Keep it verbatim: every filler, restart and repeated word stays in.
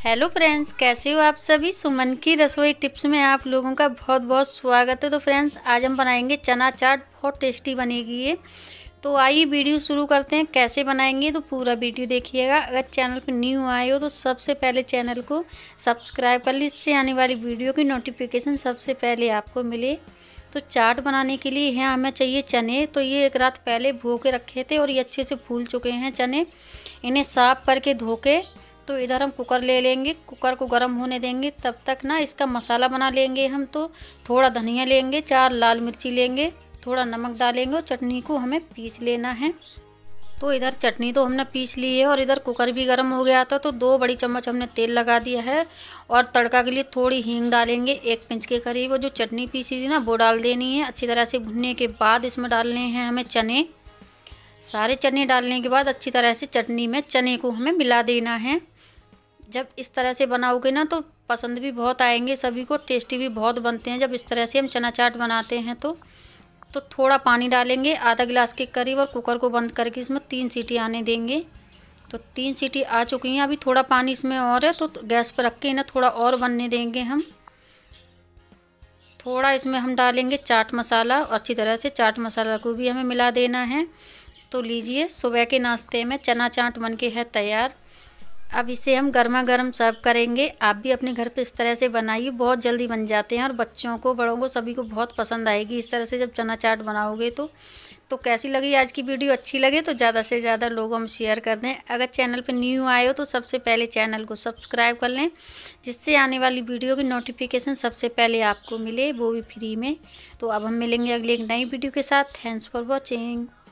Hello friends, कैसे हो आप सभी। सुमन की रसोई टिप्स में आप लोगों का बहुत बहुत स्वागत है। तो फ्रेंड्स, आज हम बनाएंगे चना चाट। बहुत टेस्टी बनेगी ये। तो आइए वीडियो शुरू करते हैं। कैसे बनाएंगे तो पूरा वीडियो देखिएगा। अगर चैनल पर न्यू आए हो तो सबसे पहले चैनल को सब्सक्राइब कर लीजिए, इससे आने वाली वीडियो की नोटिफिकेशन सबसे पहले आपको मिले। तो चाट बनाने के लिए यहाँ हमें चाहिए चने। तो ये एक रात पहले भगो के रखे थे और ये अच्छे से फूल चुके हैं चने। इन्हें साफ करके धो के तो इधर हम कुकर ले लेंगे। कुकर को गर्म होने देंगे। तब तक ना इसका मसाला बना लेंगे हम। तो थोड़ा धनिया लेंगे, चार लाल मिर्ची लेंगे, थोड़ा नमक डालेंगे और चटनी को हमें पीस लेना है। तो इधर चटनी तो हमने पीस ली है और इधर कुकर भी गर्म हो गया था। तो दो बड़ी चम्मच हमने तेल लगा दिया है और तड़का के लिए थोड़ी हींग डालेंगे, एक पिंच के करीब। वो जो चटनी पीसी थी ना वो डाल देनी है। अच्छी तरह से भुनने के बाद इसमें डालने हैं हमें चने। सारे चने डालने के बाद अच्छी तरह से चटनी में चने को हमें मिला देना है। जब इस तरह से बनाओगे ना तो पसंद भी बहुत आएंगे सभी को, टेस्टी भी बहुत बनते हैं जब इस तरह से हम चना चाट बनाते हैं। तो तो थोड़ा पानी डालेंगे, आधा गिलास के करीब, और कुकर को बंद करके इसमें तीन सीटी आने देंगे। तो तीन सीटी आ चुकी हैं। अभी थोड़ा पानी इसमें और है तो गैस पर रख के इन्हें थोड़ा और बनने देंगे हम। थोड़ा इसमें हम डालेंगे चाट मसाला और अच्छी तरह से चाट मसाला को भी हमें मिला देना है। तो लीजिए, सुबह के नाश्ते में चना चाट बन के है तैयार। अब इसे हम गर्मा गर्म सर्व करेंगे। आप भी अपने घर पे इस तरह से बनाइए, बहुत जल्दी बन जाते हैं और बच्चों को, बड़ों को, सभी को बहुत पसंद आएगी इस तरह से जब चना चाट बनाओगे तो। तो कैसी लगी आज की वीडियो? अच्छी लगे तो ज़्यादा से ज़्यादा लोगों में शेयर कर दें। अगर चैनल पे न्यू आए हो तो सबसे पहले चैनल को सब्सक्राइब कर लें, जिससे आने वाली वीडियो की नोटिफिकेशन सबसे पहले आपको मिले, वो भी फ्री में। तो अब हम मिलेंगे अगली एक नई वीडियो के साथ। Thanks for watching.